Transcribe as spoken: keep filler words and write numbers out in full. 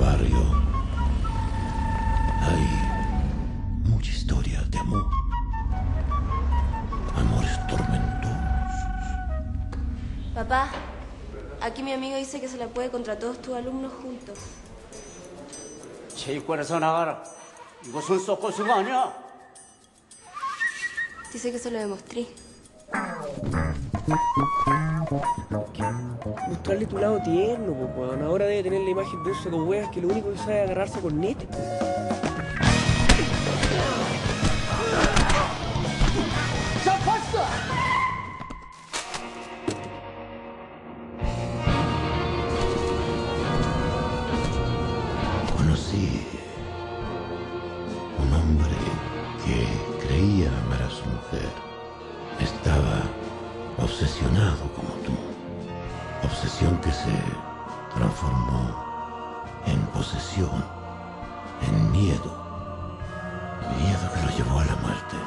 barrio hay mucha historia de amor. Amores tormentosos. Papá, aquí mi amigo dice que se la puede contra todos tus alumnos juntos. 체육관에서 나가라. 이것은 썩고승 아니야. Dice que se lo demostré. Mostrarle tu lado tierno, pues, weón. Ahora debe tener la imagen de un saco huevas que lo único que sabe es agarrarse con nete. Conocí un hombre que creía amar a su mujer. Estaba obsesionado como tú. Obsesión que se transformó en posesión, en miedo. Miedo que lo llevó a la muerte.